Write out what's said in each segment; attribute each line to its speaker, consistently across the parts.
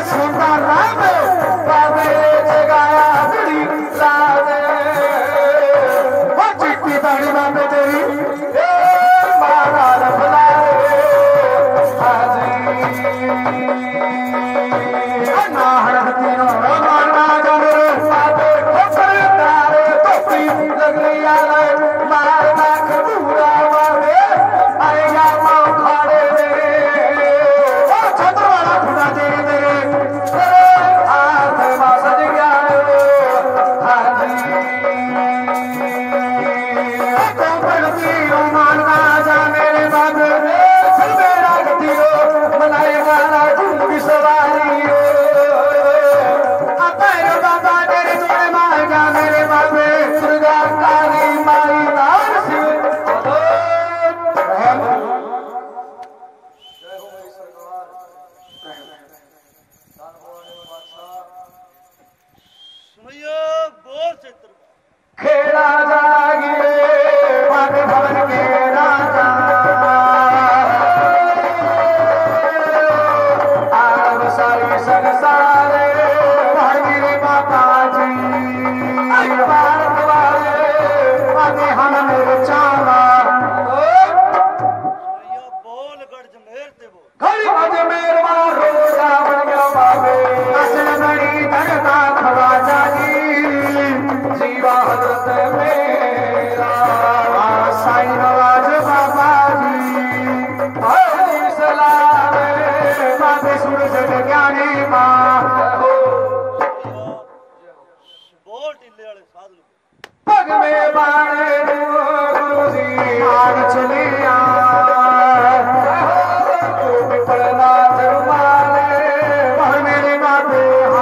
Speaker 1: सुनता राम बाबे जगाया बड़ी लाज वो चिट्ठी दाढ़ी बाबे तेरी मारा रफला हाजी ना हरती नो मारना जाने बाबे ठोकर तारे टोपी लग लिया मारना खबूरा बाबे आएगा माँ खाड़े खेड़ा जागिए मन भवन के राजा आव सारी संसारे भागिरे माता जी भारत वाले आगे हम मेरे चावा
Speaker 2: बोल गढ़ ते बोल
Speaker 1: घड़ी अजमेर मारो रावण गया बाबे असल बड़ी धरता खवा जागी जीवा हजरत मेरा साईं नवाज बाबा जी सलाम बाबे सूरज ज्ञानी मां
Speaker 2: बोल टिल्ले वाले साधु
Speaker 1: पग में बाणे गुरु जी मान चलिया पढ़ना धर्माले वह मेरे बाबे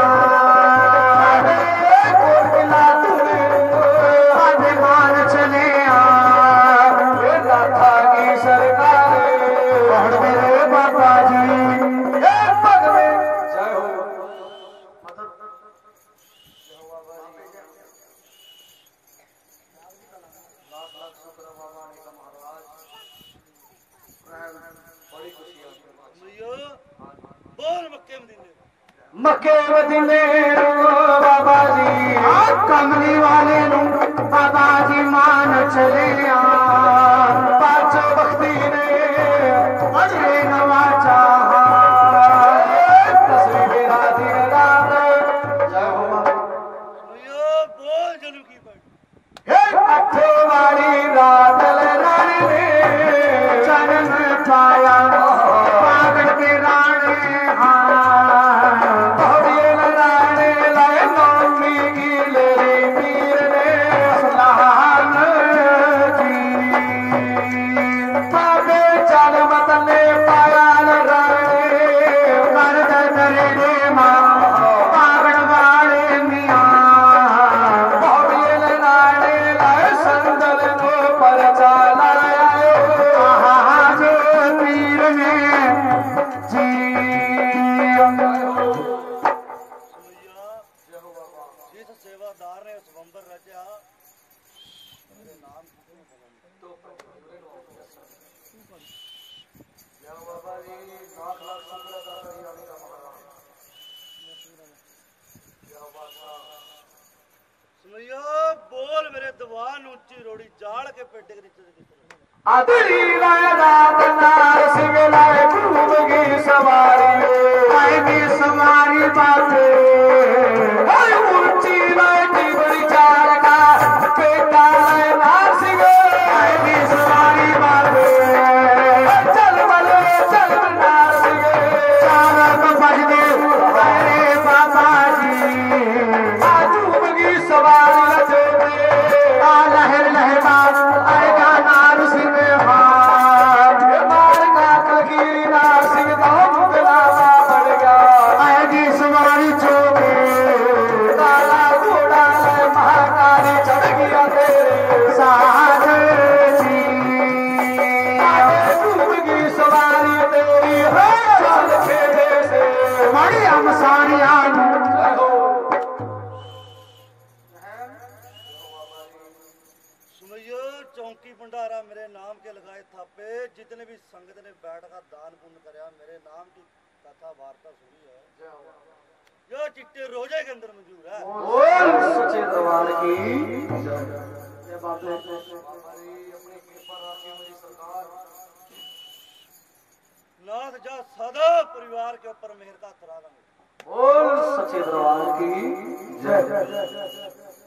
Speaker 1: मक्के मदीने बाबा जी कमली वाले बाबा जी मान चले पाँच बख्ती ने अजरे नवाचा तस्वीर दिन रात जय हो
Speaker 2: बोल जलू की पड़
Speaker 1: अठे वाली रात रानी ने जन्म पाया पागल के रानी
Speaker 2: बोल मेरे दीवान ऊंची रोड़ी जाल के पेटे
Speaker 1: आदरी रात नार सिंगलाए घूमगी सवारी आएगी सवारी बाते ऊंची लाइटी बड़ी चार का पेटा नार सिंह आएगी सवारी बाते चल बले चल नार सिंह चार को बज दे अरे बाबा जी घूमगी सवारी लहर लहरा आएगा नार सिंह मार का कलकीरी नार सिंह बुलावा पड़ गया आएगी सवारी चौके काला घोड़ा महाकाली चढ़ गया तेरे साथ जी घूमगी सवारी तेरी चल खेले से बड़ी हम सारिया
Speaker 2: चौंकी भंडारा मेरे नाम के लगाए थापे जितने भी संगत ने बैठ कर दान पुण्य कराया मेरे नाम की कथा वार्ता सुनी है। चिट्टे रोजे के अंदर मौजूद है।
Speaker 1: बोल सच्चे दरबार की जय बाबा।
Speaker 2: नाथ जा सदा परिवार के ऊपर मेहर का करा देंगे।
Speaker 1: बोल सच्चे दरबार की जय।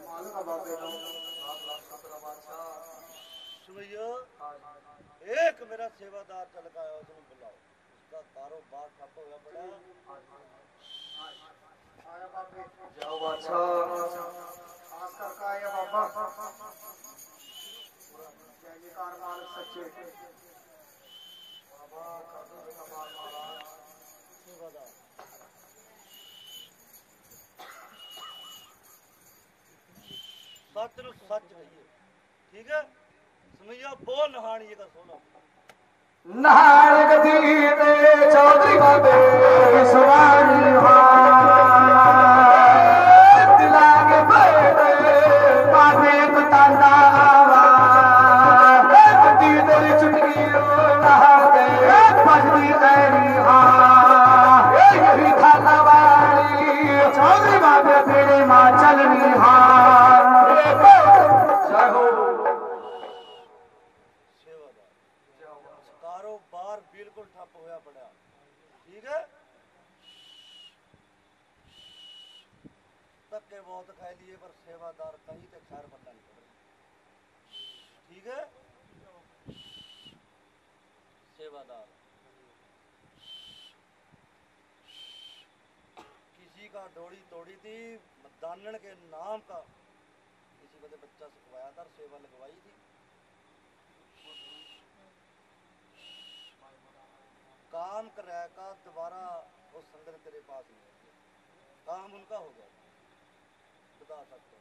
Speaker 2: सुनियो, एक मेरा सेवादार चल का आया, उसने बुलाओ, उसका कारोबार ठप हो गया पड़ा।
Speaker 1: जाओ बादशाह खास कर का आया बाबा। जयकार मालिक सच्चे बाबा कर दो बेटा बात महाराज।
Speaker 2: सेवादार सच नु सच कहिए, ठीक है? सुनियो, बोल नहानी का सोना
Speaker 1: नार गदी ते चौधरी बाबे सवारी दिला के बैठे बाबे तांदा गदी तेरी चुटकी नहाते भजनी तेरी यही खाता वाली चौधरी बाबे तेरे माँ चलनी जय हो।
Speaker 2: कारोबार बिल्कुल ठप होया पड़ा, ठीक है? धक्के बहुत खाए लिए पर सेवादार कहीं तक खैर बनना नहीं पड़ रही, ठीक है? सेवादार किसी का डोरी तोड़ी थी, दानन के नाम का किसी को बच्चा सिखवाया था, सेवा लगवाई थी। काम कराया का दोबारा वो संगत तेरे पास नहीं है, काम उनका हो गया, बता सकते हो।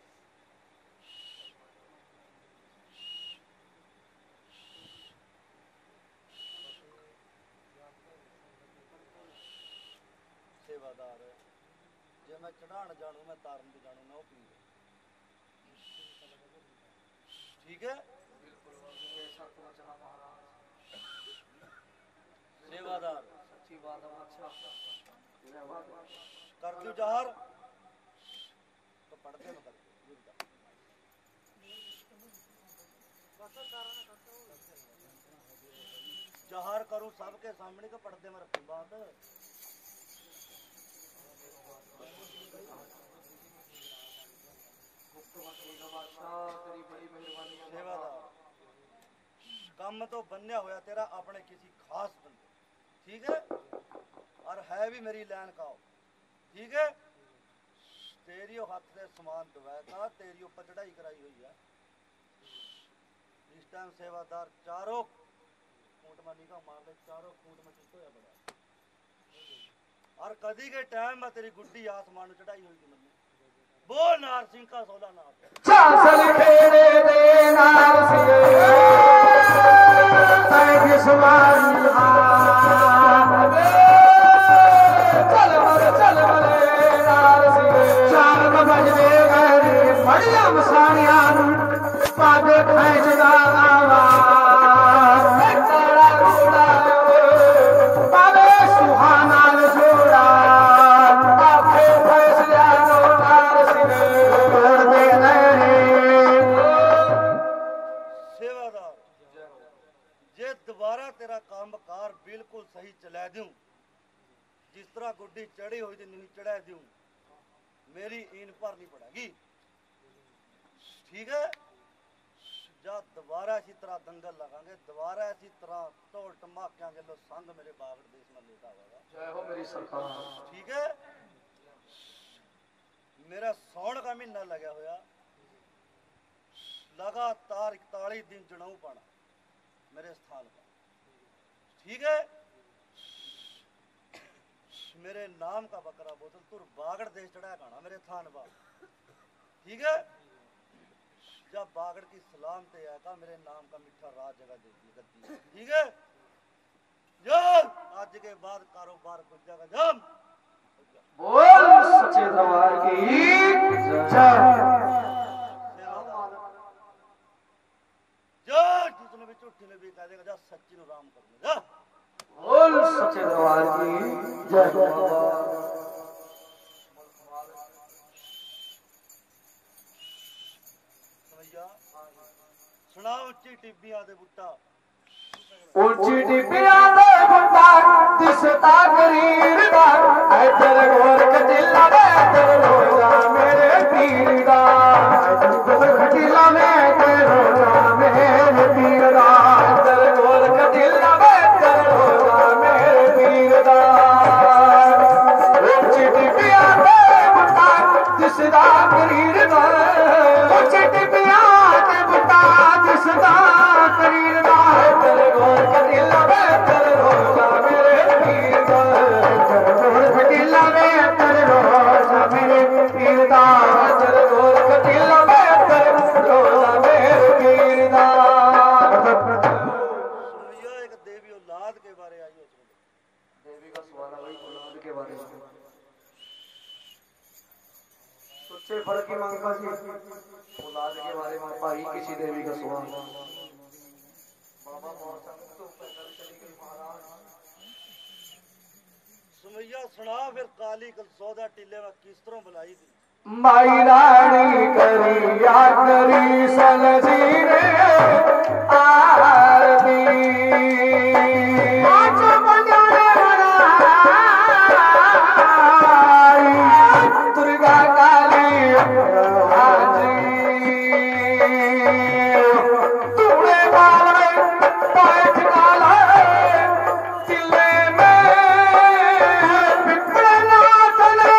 Speaker 2: सेवादार जे मैं चढ़ान जानू, मैं तारन भी जानू, मैं वो पी, ठीक है? सेवादार
Speaker 1: सच्ची बात है अच्छा
Speaker 2: कर दू जहर तो पढ़ते न कर जहर करूं सबके सामने का पर्दे में रखूं बात। सेवादार काम तो बनया होया तेरा अपने किसी खास बंदे, ठीक है? और है भी मेरी लैन का, ठीक है? तेरी हाथ से समान दवाएगा, तेरी ऊपर चढ़ाई कराई हुई है। इस टाइम सेवादार चारों खूंट मनी का मार ले, चारों खूंट में चित्त होया बड़ा। और कदी के टाइम में तेरी गुड्डी आसमान चढ़ाई हुई थी मैंने, वो नार सिंह का सोला नार
Speaker 1: चासल खेड़े दे नार सिंह तैगी सुमारी चल मले नार सिंह चार बजने गए बढ़िया मसानिया पागे खैचदा पावे सुहाना जोड़ा आखे फैसला नार सिंह
Speaker 2: सेवादार जे दोबारा तेरा कामकार बिल्कुल सही चला दूं, जिस तरह गुड्डी चढ़ी हुई थी नहीं चढ़ा दूं, मेरी इन पर नहीं पड़ेगी, ठीक है? जा दोबारा इसी तरह दंगल लगाएंगे, दोबारा इसी तरह तोड़ टमाकियां के लो संग मेरे बागड़ देश में लेता होगा।
Speaker 1: जय हो मेरी सरकार,
Speaker 2: ठीक है? मेरा सौण का महीना लगा होया, लगातार 41 दिन जनाऊ पाना मेरे स्थान पर, ठीक है? मेरे नाम का बकरा बोतल तुर बागड़ देश चढ़ाया खाना मेरे थान पर, ठीक है? जब बागड़ की सलाम ते आएगा मेरे नाम का मिठा राज जगह देगी, ठीक है? जब आज के बाद कारोबार खुल जाएगा, जब
Speaker 1: बोल सच्चे दरबार की जय।
Speaker 2: जो जिसने भी झूठी ने भी कह देगा जा सच्ची नु राम कर ले, जा
Speaker 1: बोल सच्चे दरबार की जय।
Speaker 2: ਸੁਣਾ ਉੱਚੀ ਟਿੱਬੀਆਂ ਦੇ ਬੁੱਟਾ
Speaker 1: ਉੱਚੀ ਟਿੱਬੀਆਂ ਦੇ ਬੁੱਟਾ ਦਿਸਦਾ ਕਰੀਰ ਦਾ ਇੱਧਰ ਗੋਰ ਕਟਿਲਾ ਵੇ ਇੱਧਰ ਰੋਜ਼ਾ ਮੇਰੇ ਪੀਰ ਦਾ ਇੱਧਰ ਗੋਰ ਕਟਿਲਾ ਵੇ ਇੱਧਰ ਰੋਜ਼ਾ ਮੇਰੇ ਪੀਰ ਦਾ ਇੱਧਰ ਗੋਰ ਕਟਿਲਾ ਵੇ ਇੱਧਰ ਰੋਜ਼ਾ ਮੇਰੇ ਪੀਰ ਦਾ ਉੱਚੀ ਟਿੱਬੀਆਂ ਦੇ ਬੁੱਟਾ ਦਿਸਦਾ ਕਰੀਰ ਦਾ ਉੱਚੀ ਟਿੱਬੀਆਂ ਦੇ ਬੁੱਟਾ ਦਿਸਦਾ ਕਰੀਰ ਦਾ ਇੱਧਰ ਗੋਰ ਕਟਿਲਾ ਵੇ ਇੱਧਰ ਰੋਜ਼ਾ ਮੇਰੇ ਪੀਰ ਦਾ ਇੱਧਰ ਗੋਰ ਕਟਿਲਾ ਵੇ ਇੱਧਰ ਰੋਜ਼ਾ ਮੇਰੇ ਪੀਰ ਦਾ ਇੱਧਰ ਗੋਰ ਕਟਿਲਾ ਵੇ ਇੱਧਰ ਰੋਜ਼ਾ ਮੇਰੇ ਪੀਰ ਦਾ
Speaker 2: सुनियो एक देवी औलाद के बारे आई हो
Speaker 1: देवी का सवाल है भाई औलाद के बारे में सच्चे फल की मांग का जी औलाद के बारे में भाई किसी देवी का सवाल बाबा मोहर सिंह तो पैदल चली गई महाराज
Speaker 2: सुमैया सुना फिर काली कल सौदा टिल्ले में किस तरह बुलाई थी
Speaker 1: माई रानी करी या करी सन जी रे आरती पाँच बजाने बनाई दुर्गा काली हाजी तूने बाले पैठ काला तिले में विप्रनाथ ने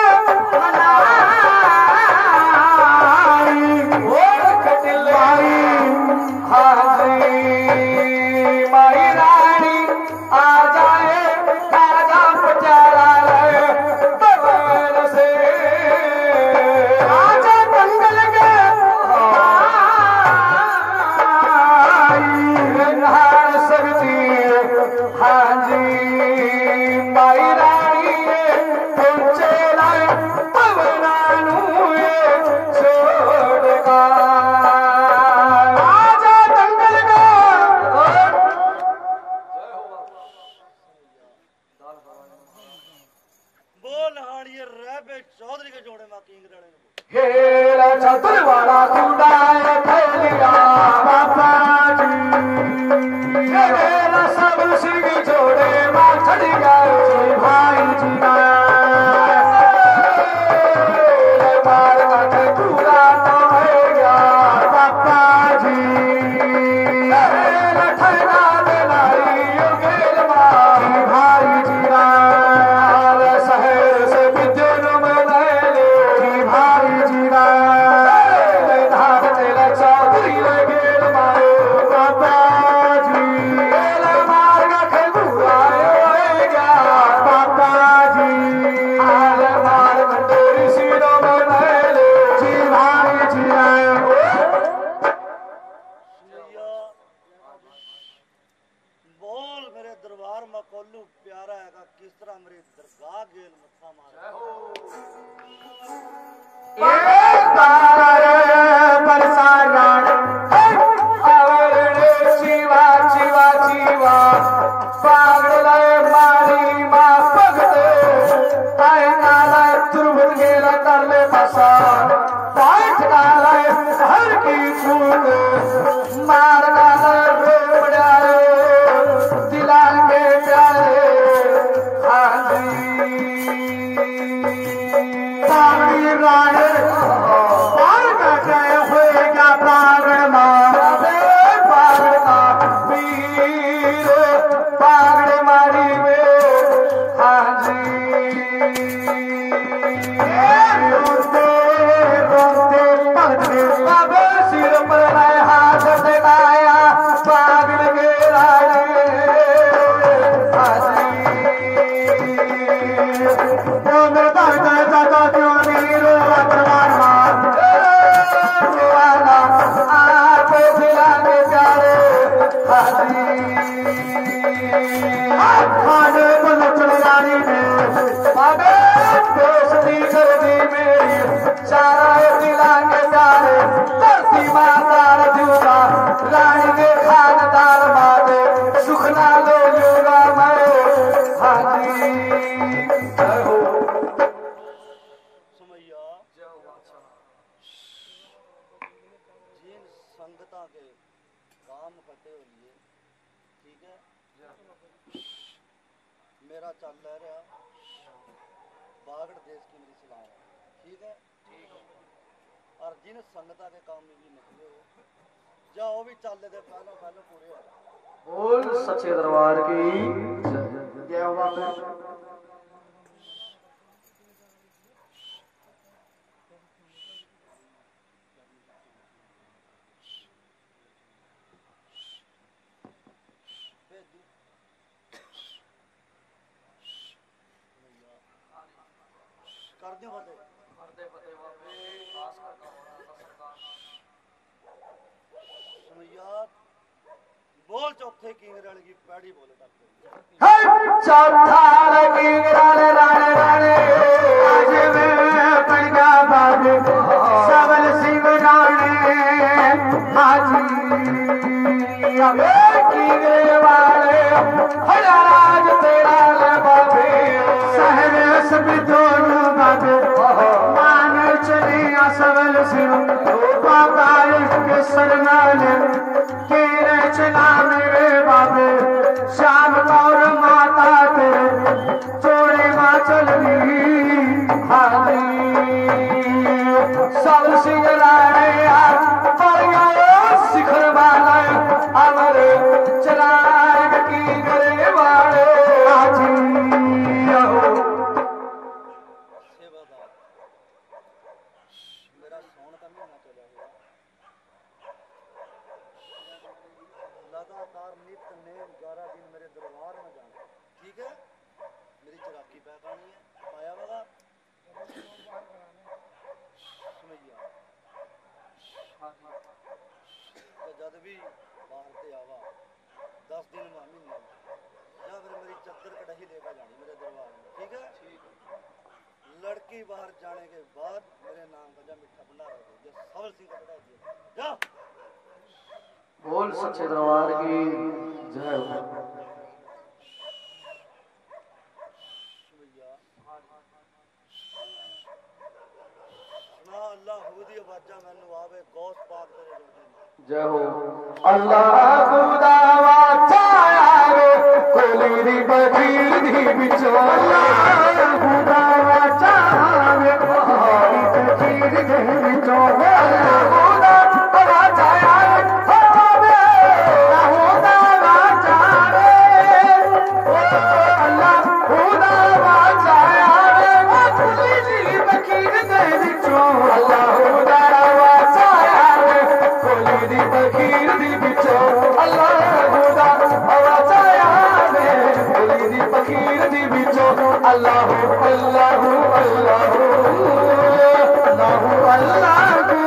Speaker 1: माई रानी आ जाए राजा पचारा भवन से राजा दंगल के नहार सकती हाँ जी माई रानी पहुंचे लाए पवनानू छोड़गा
Speaker 2: बोल हाड़िए रहबे चौधरी के जोड़े में किंग रड़े में
Speaker 1: हेला चतुर वाला कुंडाए फैलिया बाबा जी हेला सब सिंह जोड़े मां चढ़ गए भाई जी मार का पूरा तो है गया बाबा जी हेला ठहरा दे लाई गेल मां भाई जी शहर से विद्युत में ले भाई जी चौधरी लगे मारो बाबा जी मार्ग खबुआ बाबा जी हाल मार मंडोरी सीनो में ले जी भाई जी
Speaker 2: सुमैया बोल मेरे दरबार में कोल्लू प्यारा है किस तरह मेरी दरगाह गेल मत्था मारा शिवा शिवा शिवा पागल मारी माँ भगत आए नाला तुरबुल गेला कर ले बसा पाठ नाला हर की छूट मार नाला रोड डाले दिला के प्यारे हाजी पागल राणे काम फतेह हो लिए ठीक है मेरा चल रहा बागड़ देश की मेरी सलाह ठीक है और जिन संगता के काम में भी निकले हो जाओ भी चल दे पहले पहले पूरे हो
Speaker 1: बोल सच्चे दरबार की जय हो बाबा
Speaker 2: कर दियो फतेह सुमैया बोल चौथे किंगरल की पैड़ी बोले डॉक्टर
Speaker 1: चौथा लगी राणे राणे राणे आज में पड़गा बाबे सबल सिंह राणे हाजी अबे कीरे वाले हरा राज तेरा ले बाबे शहर सब दोनों बाबे मान चले सबल सिंह बाबा के सरनाले केरे चला मेरे बाबे श्याम गौर माता तेरे चोरे माँ चलनी हाली सब सिंह राणे शिखर वाला अमर चराग की करे वाले आजी
Speaker 2: सेवादार मेरा सौन का महीना चला हुआ लगातार नित नेम 11 दिन मेरे दरबार में जाना ठीक है मेरी चराकी पै पानी है पाया वाला सुमैया तो जद भी बाहर से आवा 10 दिन में महीना या फिर मेरी चद्दर कढ़ाई लेकर जानी मेरे दरबार में ठीक है लड़की बाहर जाने के बाद मेरे नाम का जा मिठा भंडारा दे जो सबल सिंह का चढ़ा दिया जा
Speaker 1: बोल सच्चे दरबार की जय हो
Speaker 2: सुमैया सुना अल्लाह हुदी आवाजा मैनू आवे गौस पाक तेरे जोड़ी
Speaker 1: जय हो अल्लाह खुदावा छाया रे कोली दी बखीर दी बिचो अल्लाह खुदावा छाया रे कोली दी बखीर दी बिचो अल्लाह खुदावा छाया रे अल्लाह खुदावा छाया रे कोली दी बखीर दी बिचो अल्लाह खुदावा छाया रे कोली दी बखीर दी बिचो अल्लाह खुदा आवाज़ आया रे कोली दी बखीर दी बिचो अल्लाह अल्लाह अल्लाह अल्लाह अल्लाह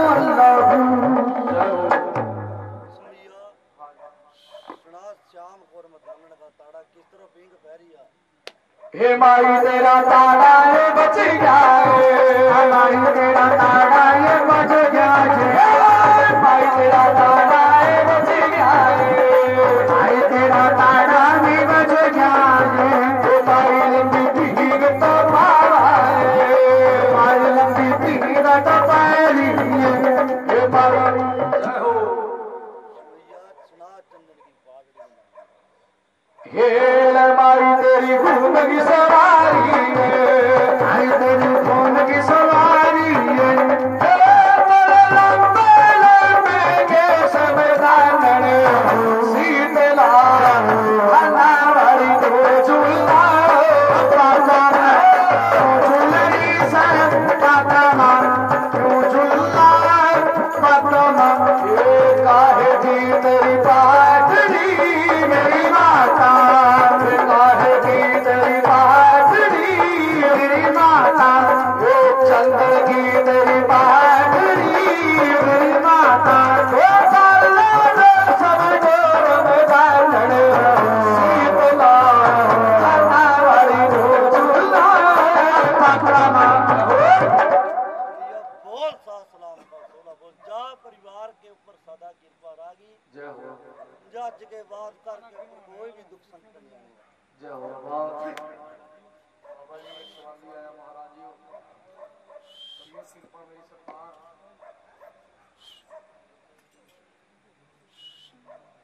Speaker 2: सुमैया सुना श्याम कोर मदानन का ताड़ा किस तरह पिंग पैरिया
Speaker 1: हे माई तेरा ताड़ा ये बच गया है माई तेरा ताड़ा ये बच गया है माई तेरा ताड़ा ये बच गया है माई तेरा ताड़ा भी बच गया है माई लंबी पीर तो पावा है माई लंबी पीर तो पैरी है हे माई जय हो
Speaker 2: सुमैया सुना चंदन की पागड़ी में
Speaker 1: हे माई तेरी घूम की सवारी है माई तेरी घूम की सवारी है तेरे लंबे लंबे के सब दानन शीतला अनावरी तो झूला पाता झूलरी सब पाता क्यों झूला पाता ये काहे जी तेरी पाटरी मेरी माता काहे की तेरी बाटरी मेरी माता वो चंदन की तेरी बाटरी मेरी माता वो सब गोर में बांधन शीतला वाली झूला पकड़ा
Speaker 2: सुमैया बोल सा सलाम का सोला बोल जा परिवार के ऊपर सदा कृपा रागी
Speaker 1: जय हो
Speaker 2: जज के बाद कर के ऊपर कोई भी दुख संकट नहीं आएगा
Speaker 1: जय हो बाबा जी एक सवाल भी आया महाराज जी ये सिर पर मेरी सरकार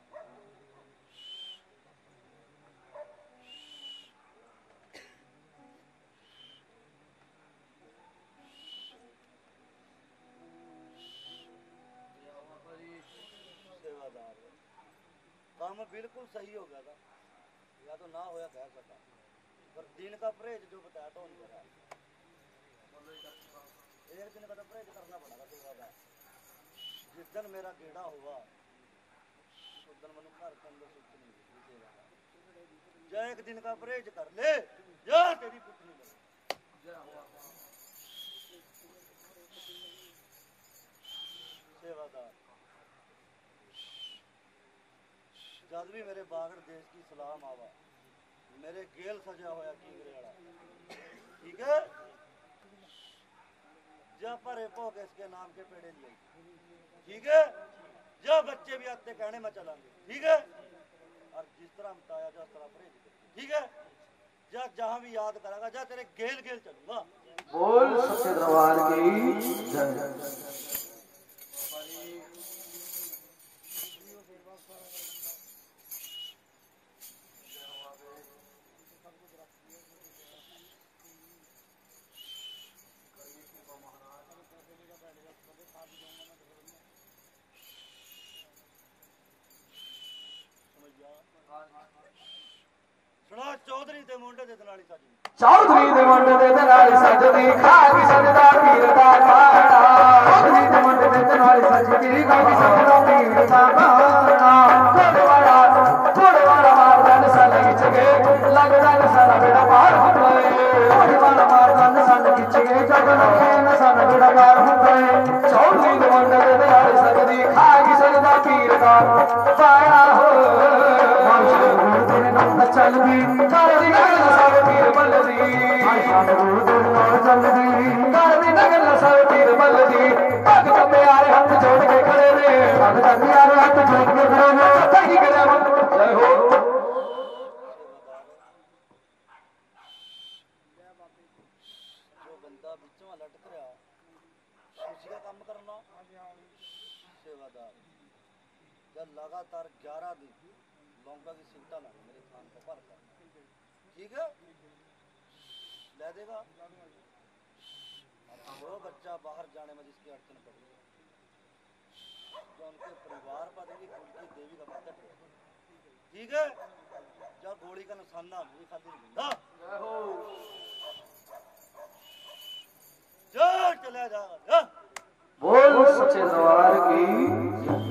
Speaker 2: काम बिल्कुल सही हो गया था, या तो ना होया कह सकता, पर दिन का परहेज जो बताया तो नहीं करा। एक दिन का तो परहेज करना पड़ेगा सेवा। जिस दिन मेरा गेड़ा हुआ उस दिन मैंने घर के अंदर सुख नहीं हुई सेवा। जा एक दिन का परहेज कर ले, जा तेरी पुतनी बने। सेवादार जद भी मेरे बागड़ देश की सलाम आवा, मेरे गेल सजा होया कींगरे वाला, ठीक है। जब भरे भोग इसके नाम के पेड़े लिए, ठीक है। जब बच्चे भी आते कहने में चलांगे, ठीक है। और जिस तरह बताया जा उस तरह परहेज, ठीक है। जा जहां भी याद करेगा, जा तेरे गेल गेल चलूंगा।
Speaker 1: बोल सच्चे दरबार की जय।
Speaker 2: सुना चौधरी दे मुंडे दे दलाली सजदी,
Speaker 1: चौधरी दे मुंडे दे दलाली सजदी, खागी सजदा पीर दा खाना। चौधरी दे मुंडे दे दलाली सजदी, खागी सजदा पीर दा खाना। थोड़वाड़ा मारदन सन खिच के, लगदन सन बेड़ा पार हो गए। थोड़वाड़ा मारदन सन खिच के, जगन सन बेड़ा पार हो गए। चौधरी दे मुंडे दे दलाली सजदी, खागी सजदा पीर दा खाना हो। चलदी करदी नगल सब पीर बलदी, चलदी करदी नगल सब पीर बलदी। भग जब यार हाथ जोड़ के खड़े ने, भग जब यार हाथ जोड़ के खड़े ने, सही करे जय हो।
Speaker 2: जो बंदा बिचों लटक रहा खुशी का काम करना सेवादार। जब लगातार 11 दिन लौंगा की सिमटा ना मेरे थान को भर कर, ठीक है, ले देगा। वो बच्चा बाहर जाने में जिसकी अड़चन पड़ी, जो उनके परिवार पर देवी उनकी देवी का प्रकट है, ठीक है। जब गोली का निशाना मेरी खातिर मिला, चला जाएगा।
Speaker 1: बोल सच्चे दरबार की।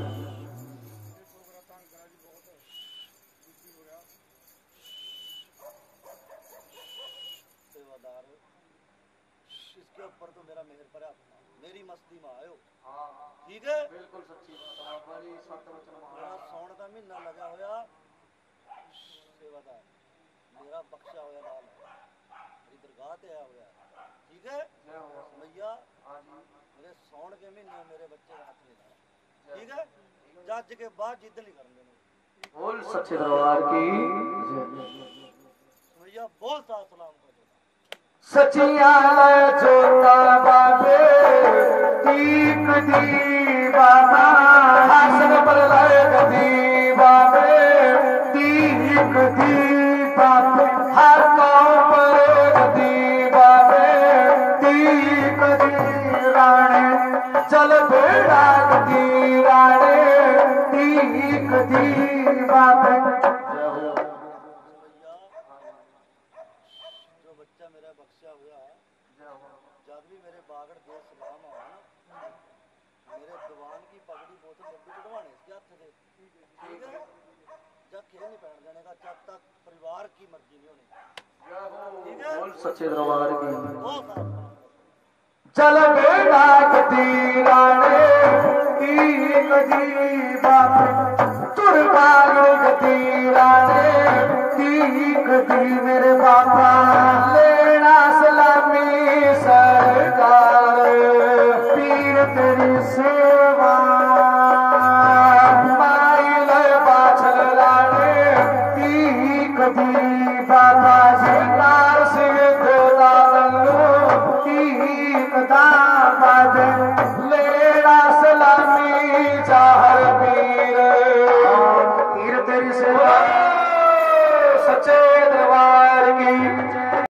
Speaker 2: इसके ऊपर तो मेरा मेहर पर मेरी मस्ती में आयो, ठीक है।
Speaker 1: बिल्कुल सच्ची बात, बड़ी सत्य वचन
Speaker 2: मेरा सौण का महीना लगा होया सेवादार, मेरा बख्शा होया लाल है, मेरी दरगाह ते आया होया, ठीक है। भैया मेरे सौण के महीने मेरे बच्चे का हाथ नहीं लाया, ठीक है। जज के बाद जिद नहीं करने।
Speaker 1: बोल सच्चे दरबार की
Speaker 2: भैया बहुत साथ सलाम कर
Speaker 1: सचिया जोता बाबे दीप दी बाबा, हासन पर लाए गदी बाबे दीप दी बाबे, हर कौम पर गदी बाबे दीप दी राणे, चल बेड़ा गदी राणे दीप दी बाबे।
Speaker 2: मेरा बख्शा हुआ जब भी मेरे बागड़ दे सलाम आवा ना, मेरे दीवान की पगड़ी बोतल जब भी चढ़वाने इसके हाथ से, ठीक है। जब खेल नहीं पहन जाने का जब तक परिवार की मर्जी नहीं होनी, ठीक है।
Speaker 1: बोल सच्चे दरबार की।
Speaker 2: चल
Speaker 1: बेड़ा गदी राणे की गदी बाबे, तुर बागड़ गदी राणे की गदी मेरे बाबा